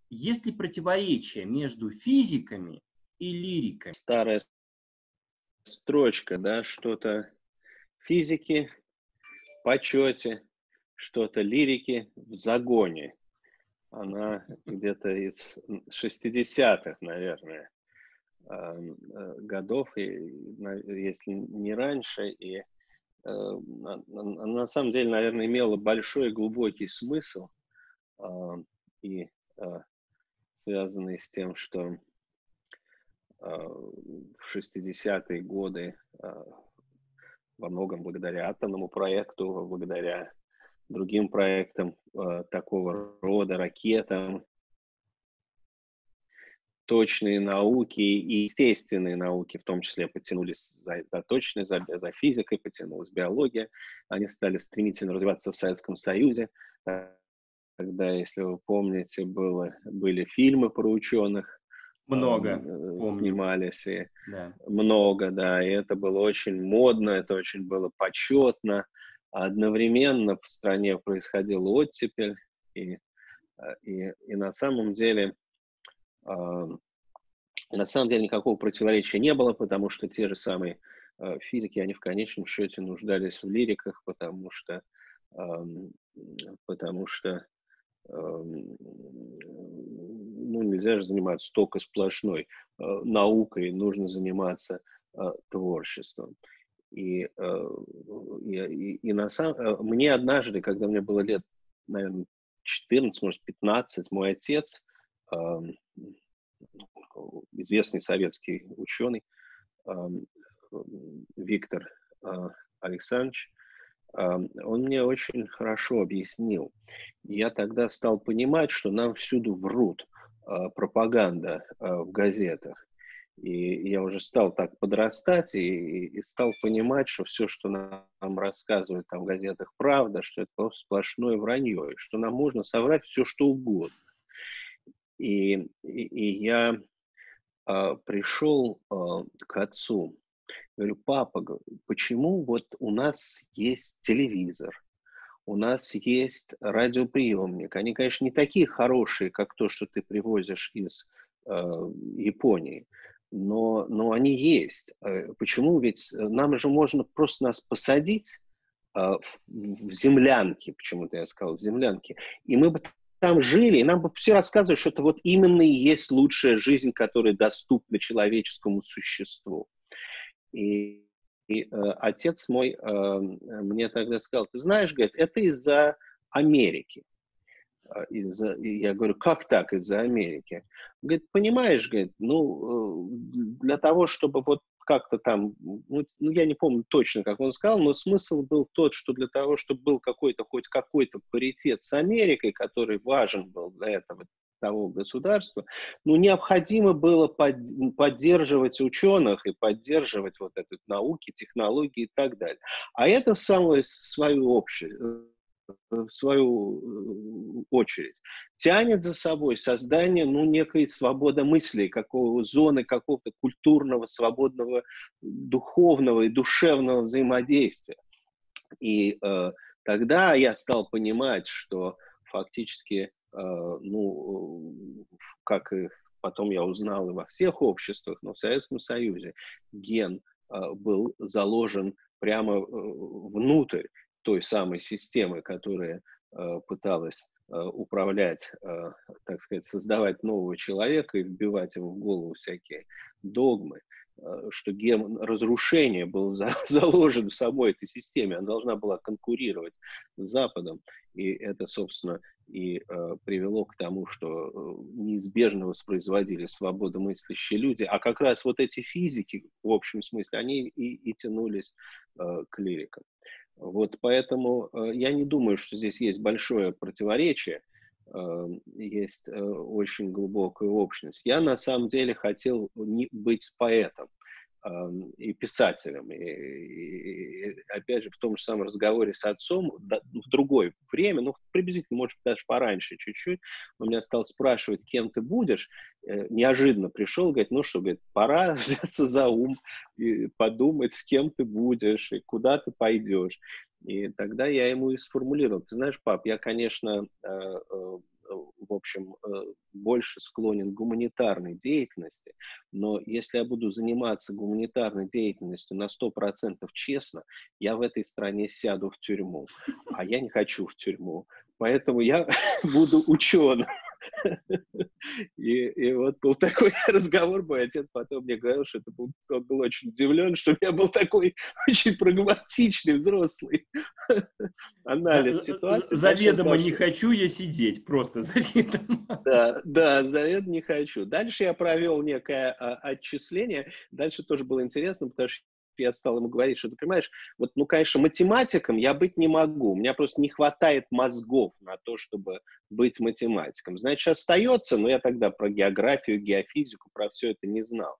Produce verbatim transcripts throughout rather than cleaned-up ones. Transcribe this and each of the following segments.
Есть ли противоречие между физиками и лириками? Старая строчка, да, что-то физики в почете, что-то лирики в загоне. Она где-то из шестидесятых, наверное, годов, и, если не раньше, и она на самом деле, наверное, имела большой глубокий смысл, и связанный с тем, что в шестидесятые годы во многом благодаря атомному проекту, благодаря другим проектам такого рода, ракетам, точные науки и естественные науки, в том числе, потянулись за, за точной, за, за физикой, потянулась биология. Они стали стремительно развиваться в Советском Союзе. Когда, если вы помните, было, были фильмы про ученых, Много, э, помню. снимались, и Да. много, да, и это было очень модно, это очень было почетно. Одновременно в стране происходила оттепель, и, и, и на самом деле на самом деле никакого противоречия не было, потому что те же самые э, физики, они в конечном счете нуждались в лириках, потому что, э, потому что э, ну, нельзя же заниматься только сплошной э, наукой, нужно заниматься э, творчеством. И, э, и, и, и на самом, мне однажды, когда мне было лет, наверное, четырнадцать, может, пятнадцать, мой отец, э, известный советский ученый Виктор Александрович, он мне очень хорошо объяснил. Я тогда стал понимать, что нам всюду врут, пропаганда в газетах. И я уже стал так подрастать и, и стал понимать, что все, что нам рассказывают там в газетах, правда, что это просто сплошное вранье, и что нам можно соврать все, что угодно. И, и, и я а, пришел а, к отцу, говорю: папа, почему вот у нас есть телевизор, у нас есть радиоприемник, они, конечно, не такие хорошие, как то, что ты привозишь из э, Японии, но, но они есть. Почему? Ведь нам же можно просто нас посадить э, в, в землянке, почему-то я сказал, в землянке, и мы бы там жили, и нам бы все рассказывали, что это вот именно и есть лучшая жизнь, которая доступна человеческому существу. И, и э, отец мой э, мне тогда сказал: ты знаешь, говорит, это из-за Америки. Из-за, и я говорю: как так из-за Америки? Говорит: понимаешь, говорит, ну, для того, чтобы вот как-то там, ну, я не помню точно, как он сказал, но смысл был тот, что для того, чтобы был какой-то, хоть какой-то паритет с Америкой, который важен был для этого того государства, ну, необходимо было под, поддерживать ученых и поддерживать вот эту науки, технологии и так далее. А это в самую свою общую, в свою очередь тянет за собой создание, ну, некой свободомыслия, какого, зоны какого-то культурного, свободного, духовного и душевного взаимодействия. И э, тогда я стал понимать, что фактически, э, ну, как и потом я узнал и во всех обществах, но в Советском Союзе ген э, был заложен прямо э, внутрь той самой системы, которая э, пыталась э, управлять, э, так сказать, создавать нового человека и вбивать ему в голову всякие догмы, э, что ген разрушения был за, заложен в самой этой системе, она должна была конкурировать с Западом, и это, собственно, и э, привело к тому, что э, неизбежно воспроизводили свободомыслящие люди, а как раз вот эти физики, в общем смысле, они и, и тянулись э, к лирикам. Вот поэтому э, я не думаю, что здесь есть большое противоречие, э, есть э, очень глубокая общность. Я на самом деле хотел не быть поэтом э, и писателем. И, и, и опять же, в том же самом разговоре с отцом, да, в другое время, ну, приблизительно, может, даже пораньше чуть-чуть, он меня стал спрашивать, кем ты будешь. Э, неожиданно пришел, говорит: ну что, говорит, пора взяться за ум и подумать, с кем ты будешь и куда ты пойдешь. И тогда я ему и сформулировал: ты знаешь, пап, я, конечно, в общем, больше склонен к гуманитарной деятельности, но если я буду заниматься гуманитарной деятельностью на сто процентов честно, я в этой стране сяду в тюрьму, а я не хочу в тюрьму, поэтому я буду ученым. И, и вот был такой разговор, мой отец потом мне говорил, что это был, он был очень удивлен, что у меня был такой очень прагматичный взрослый анализ ситуации. Заведомо не хочу я сидеть, просто заведомо. Да, да, заведомо не хочу. Дальше я провел некое а, отчисление. Дальше тоже было интересно, потому что я стал ему говорить, что ты понимаешь, вот, ну, конечно, математиком я быть не могу. У меня просто не хватает мозгов на то, чтобы быть математиком. Значит, остается, но я тогда про географию, геофизику, про все это не знал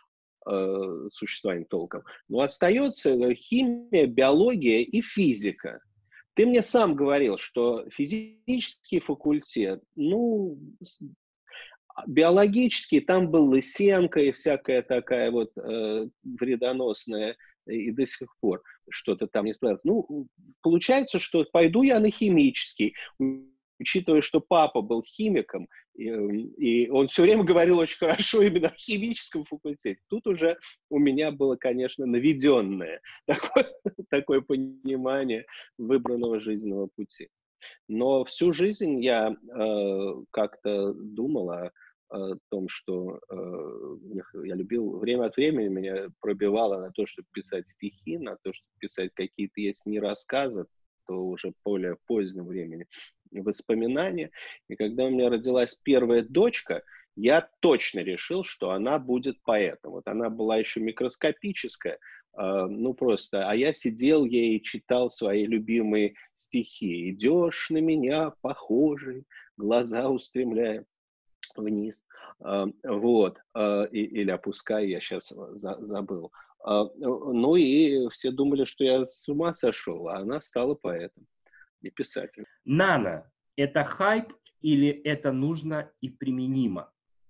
э, существование толком. Но остается химия, биология и физика. Ты мне сам говорил, что физический факультет, ну, биологический, там был Лысенко и всякая такая вот э, вредоносная, и до сих пор что-то там не справилось. Ну, получается, что пойду я на химический, учитывая, что папа был химиком, и, и он все время говорил очень хорошо именно о химическом факультете. Тут уже у меня было, конечно, наведенное такое, такое понимание выбранного жизненного пути. Но всю жизнь я э, как-то думал о, о том, что э, я любил время от времени, меня пробивало на то, чтобы писать стихи, на то, чтобы писать какие-то, если не рассказы, то уже более позднем времени воспоминания. И когда у меня родилась первая дочка, я точно решил, что она будет поэтом. Вот она была еще микроскопическая, Uh, ну просто, а я сидел ей и читал свои любимые стихи. «Идешь на меня похожий, глаза устремляя вниз». Uh, вот, uh, и, или «Опускай», я сейчас за, забыл. Uh, ну и все думали, что я с ума сошел, а она стала поэтом и писателем. Нано – это хайп или это нужно и применимо?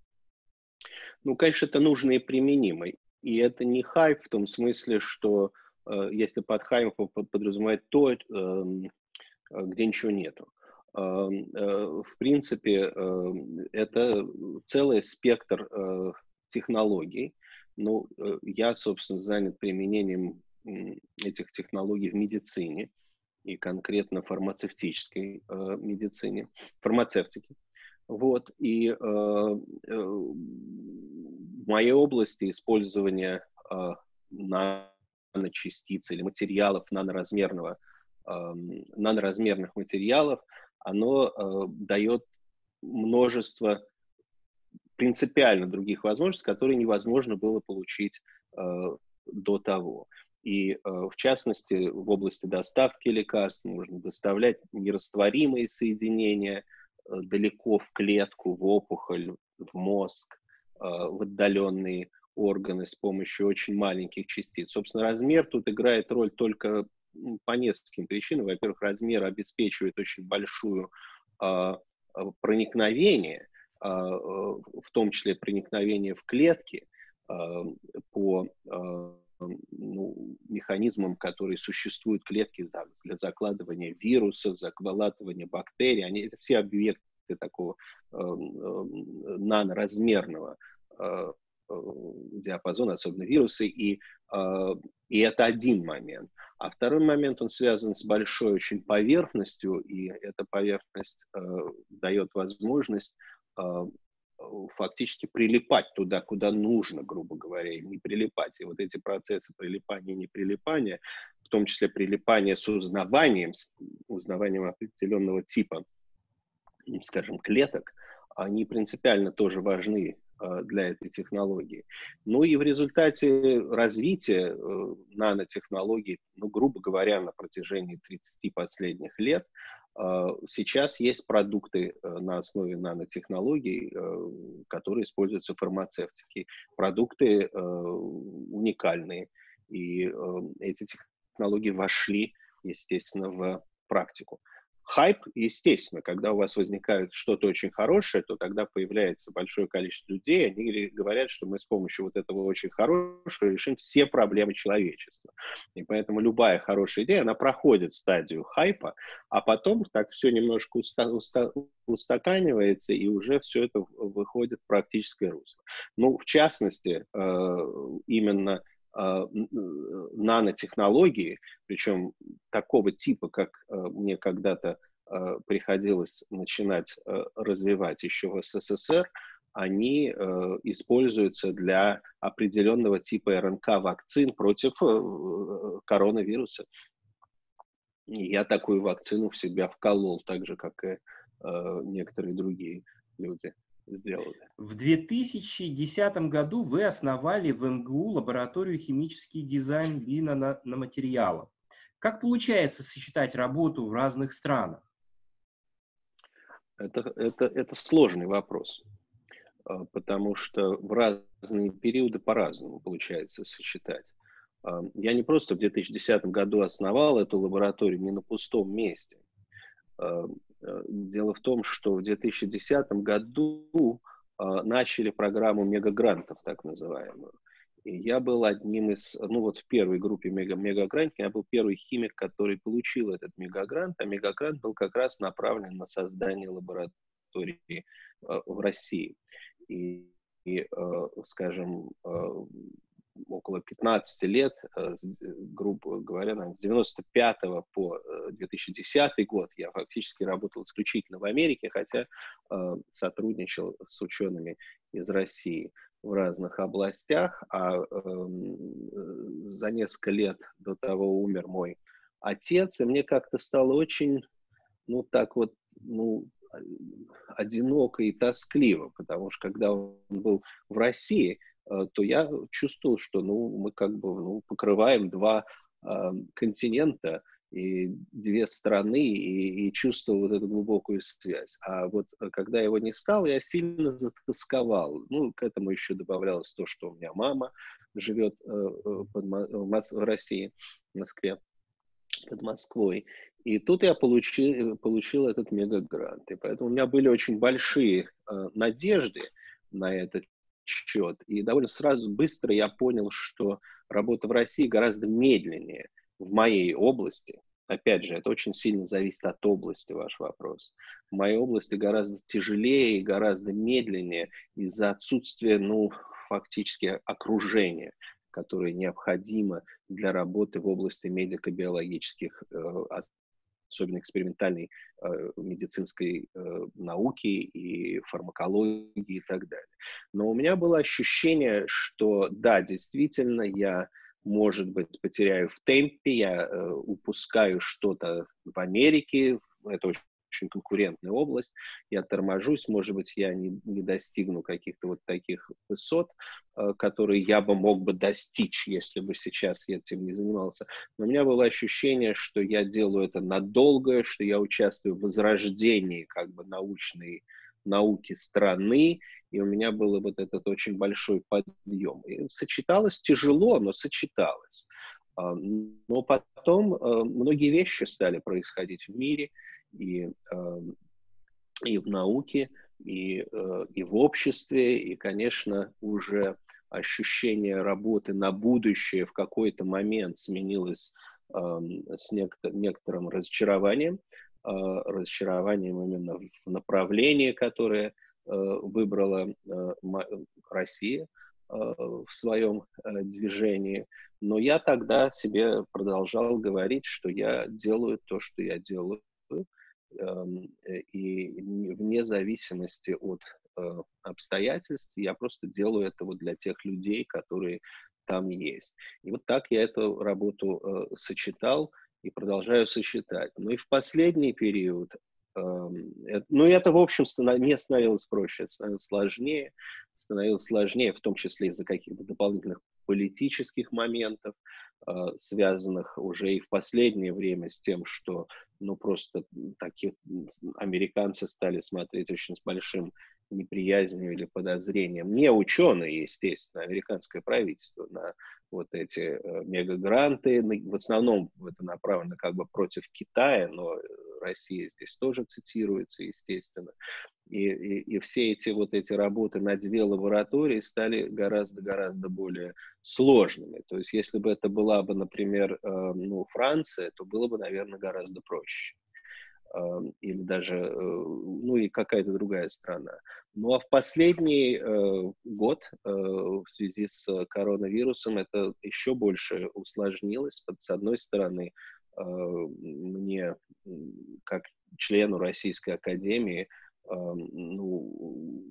Ну, конечно, это нужно и применимо. И это не хайп в том смысле, что э, если под хайпом подразумевать то, э, где ничего нету. Э, э, в принципе, э, это целый спектр э, технологий. Ну, э, я, собственно, занят применением э, этих технологий в медицине и конкретно фармацевтической э, медицине, фармацевтике. Вот, и э, э, в моей области использование э, наночастиц или материалов наноразмерного, э, наноразмерных материалов, оно э, дает множество принципиально других возможностей, которые невозможно было получить э, до того. И, э, в частности, в области доставки лекарств можно доставлять нерастворимые соединения далеко в клетку, в опухоль, в мозг, в отдаленные органы с помощью очень маленьких частиц. Собственно, размер тут играет роль только по нескольким причинам. Во-первых, размер обеспечивает очень большую проникновение, в том числе проникновение в клетки по ну, механизмам, которые существуют в клетке да, для закладывания вирусов, закладывания бактерий. Они, это все объекты такого э, э, наноразмерного э, э, диапазона, особенно вирусы. И, э, и это один момент. А второй момент, он связан с большой очень поверхностью, и эта поверхность э, дает возможность э, фактически прилипать туда, куда нужно, грубо говоря, и не прилипать. И вот эти процессы прилипания и неприлипания, в том числе прилипания с узнаванием, с узнаванием определенного типа, скажем, клеток, они принципиально тоже важны для этой технологии. Ну и в результате развития нанотехнологий, ну, грубо говоря, на протяжении тридцати последних лет, сейчас есть продукты на основе нанотехнологий, которые используются в фармацевтике. Продукты уникальные, и эти технологии вошли, естественно, в практику. хайп, естественно, когда у вас возникает что-то очень хорошее, то тогда появляется большое количество людей, они говорят, что мы с помощью вот этого очень хорошего решим все проблемы человечества. И поэтому любая хорошая идея, она проходит стадию хайпа, а потом так все немножко уста уста устаканивается, и уже все это выходит в практическое русло. Ну, в частности, именно нанотехнологии, причем такого типа, как мне когда-то приходилось начинать развивать еще в СССР, они используются для определенного типа РНК-вакцин против коронавируса. И я такую вакцину в себя вколол, так же, как и некоторые другие люди сделали. В две тысячи десятом году вы основали в эм гэ у лабораторию «Химический дизайн бионаноматериалов». Как получается сочетать работу в разных странах? Это, это, это сложный вопрос, потому что в разные периоды по-разному получается сочетать. Я не просто в две тысячи десятом году основал эту лабораторию не на пустом месте. Дело в том, что в две тысячи десятом году начали программу мегагрантов, так называемую. И я был одним из, ну вот в первой группе мега, мегагрантов, я был первый химик, который получил этот мегагрант, а мегагрант был как раз направлен на создание лаборатории в России. И, и скажем, около пятнадцати лет, грубо говоря, с девяносто пятого по две тысячи десятый год я фактически работал исключительно в Америке, хотя сотрудничал с учеными из России в разных областях, а за несколько лет до того умер мой отец, и мне как-то стало очень, ну так вот, ну, одиноко и тоскливо, потому что когда он был в России, то я чувствовал, что ну, мы как бы ну, покрываем два э, континента и две страны, и, и чувствовал вот эту глубокую связь. А вот когда его не стало, я сильно затасковал. Ну, к этому еще добавлялось то, что у меня мама живет э, под, в России, в Москве, под Москвой. И тут я получил, получил этот мегагрант. И поэтому у меня были очень большие э, надежды на этот счет. И довольно сразу, быстро я понял, что работа в России гораздо медленнее в моей области. Опять же, это очень сильно зависит от области, ваш вопрос. В моей области гораздо тяжелее и гораздо медленнее из-за отсутствия, ну, фактически окружения, которое необходимо для работы в области медико-биологических особенно экспериментальной э, медицинской э, науки и фармакологии и так далее. Но у меня было ощущение, что да, действительно, я, может быть, потеряю в темпе, я э, упускаю что-то в Америке, это очень очень конкурентная область, я торможусь, может быть, я не, не достигну каких-то вот таких высот, э, которые я бы мог бы достичь, если бы сейчас я этим не занимался. Но у меня было ощущение, что я делаю это надолго, что я участвую в возрождении как бы научной науки страны, и у меня был вот этот очень большой подъем. И сочеталось тяжело, но сочеталось. Но потом э, многие вещи стали происходить в мире, и, э, и в науке, и, э, и в обществе, и, конечно, уже ощущение работы на будущее в какой-то момент сменилось э, с некотор- некоторым разочарованием, э, разочарованием именно в направлении, которое э, выбрала э, Россия э, в своем э, движении. Но я тогда себе продолжал говорить, что я делаю то, что я делаю, и вне зависимости от обстоятельств я просто делаю это вот для тех людей, которые там есть. И вот так я эту работу сочетал и продолжаю сочетать. Ну и в последний период, ну это, в общем, не становилось проще, это становилось сложнее, становилось сложнее, в том числе из-за каких-то дополнительных политических моментов, связанных уже и в последнее время с тем, что ну просто такие американцы стали смотреть очень с большим неприязнью или подозрением. Не ученые, естественно, американское правительство на вот эти э, мегагранты. В основном это направлено как бы против Китая, но Россия здесь тоже цитируется, естественно. И, и, и все эти вот эти работы на две лаборатории стали гораздо-гораздо более сложными. То есть если бы это была бы, например, э, ну, Франция, то было бы, наверное, гораздо проще. Э, или даже, э, ну и какая-то другая страна. Ну а в последний э, год э, в связи с коронавирусом это еще больше усложнилось. С одной стороны, э, мне, как члену Российской Академии, ну,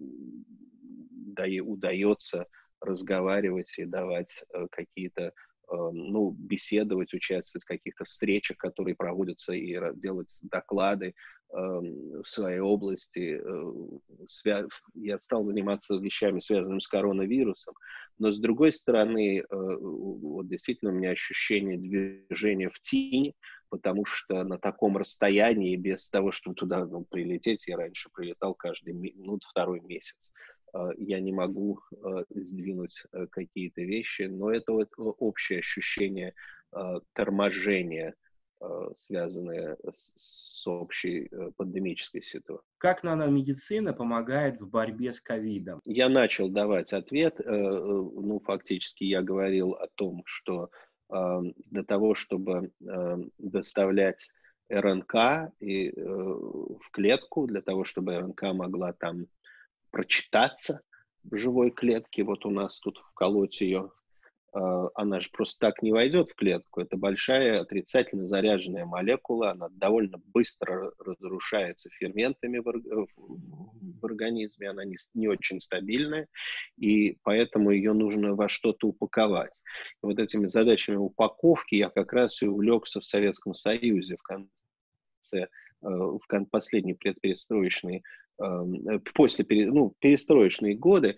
да и удается разговаривать и давать э, какие-то, э, ну, беседовать, участвовать в каких-то встречах, которые проводятся, и делать доклады э, в своей области. Э, свя... Я стал заниматься вещами, связанными с коронавирусом, но с другой стороны, э, вот действительно у меня ощущение движения в тени, потому что на таком расстоянии, без того, чтобы туда, ну, прилететь, я раньше прилетал каждый, ну, второй месяц, я не могу сдвинуть какие-то вещи, но это вот общее ощущение торможения, связанное с общей пандемической ситуацией. Как наномедицина помогает в борьбе с ковидом? Я начал давать ответ, ну, фактически я говорил о том, что для того, чтобы доставлять РНК и, в клетку, для того, чтобы РНК могла там прочитаться в живой клетке, вот у нас тут вколоть ее, она же просто так не войдет в клетку. Это большая отрицательно заряженная молекула, она довольно быстро разрушается ферментами в, в организме, она не, не очень стабильная, и поэтому ее нужно во что-то упаковать. И вот этими задачами упаковки я как раз и увлекся в Советском Союзе в конце, в последний предперестроечный, после, ну, перестроечные годы,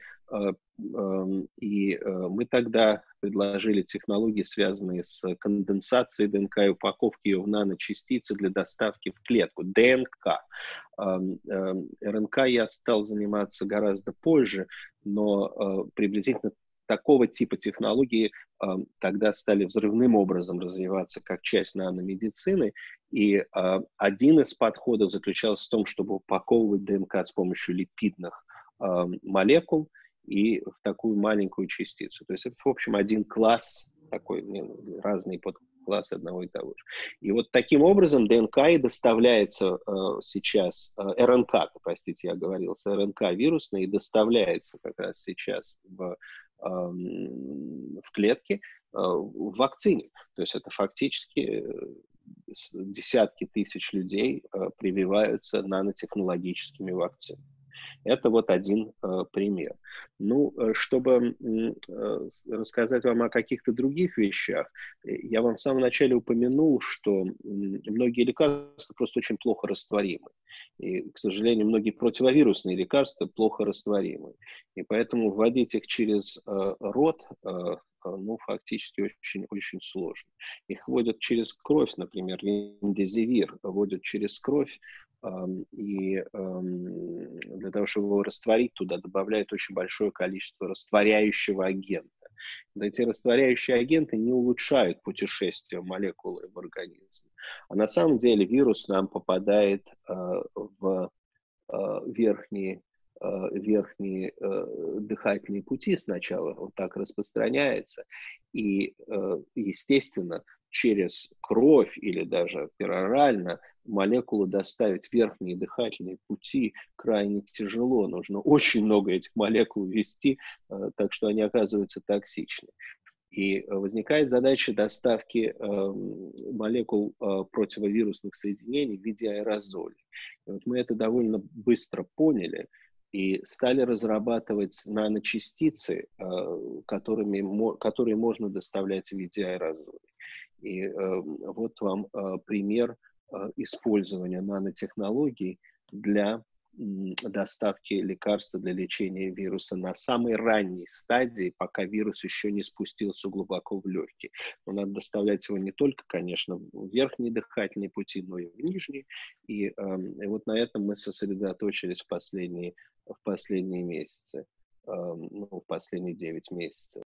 и мы тогда предложили технологии, связанные с конденсацией ДНК и упаковки ее в наночастицы для доставки в клетку, ДНК. РНК я стал заниматься гораздо позже, но приблизительно такого типа технологии э, тогда стали взрывным образом развиваться как часть наномедицины. И э, один из подходов заключался в том, чтобы упаковывать ДНК с помощью липидных э, молекул и в такую маленькую частицу. То есть это, в общем, один класс, такой, разные подклассы одного и того же. И вот таким образом ДНК и доставляется э, сейчас, э, РНК, простите, я говорил, с РНК вирусной, и доставляется как раз сейчас в в клетке, в вакцине. То есть это фактически десятки тысяч людей прививаются нанотехнологическими вакцинами. Это вот один э, пример. Ну, чтобы э, рассказать вам о каких-то других вещах, я вам в самом начале упомянул, что многие лекарства просто очень плохо растворимы. И, к сожалению, многие противовирусные лекарства плохо растворимы. И поэтому вводить их через э, рот, э, ну, фактически очень-очень сложно. Их вводят через кровь, например, ремдесивир вводят через кровь, и для того, чтобы его растворить, туда добавляют очень большое количество растворяющего агента. Но эти растворяющие агенты не улучшают путешествие молекулы в организме. А на самом деле вирус нам попадает в верхние, верхние дыхательные пути сначала, он так распространяется, и, естественно, через кровь или даже перорально молекулу доставить в верхние дыхательные пути крайне тяжело. Нужно очень много этих молекул ввести, так что они оказываются токсичны. И возникает задача доставки э, молекул э, противовирусных соединений в виде аэрозолей. И вот мы это довольно быстро поняли и стали разрабатывать наночастицы, э, которыми, мо, которые можно доставлять в виде аэрозолей. И э, вот вам э, пример э, использования нанотехнологий для доставки лекарства для лечения вируса на самой ранней стадии, пока вирус еще не спустился глубоко в легкие. Но надо доставлять его не только, конечно, в верхние дыхательные пути, но и в нижние. И, э, и вот на этом мы сосредоточились в последние, в последние месяцы, э, ну, в последние девять месяцев.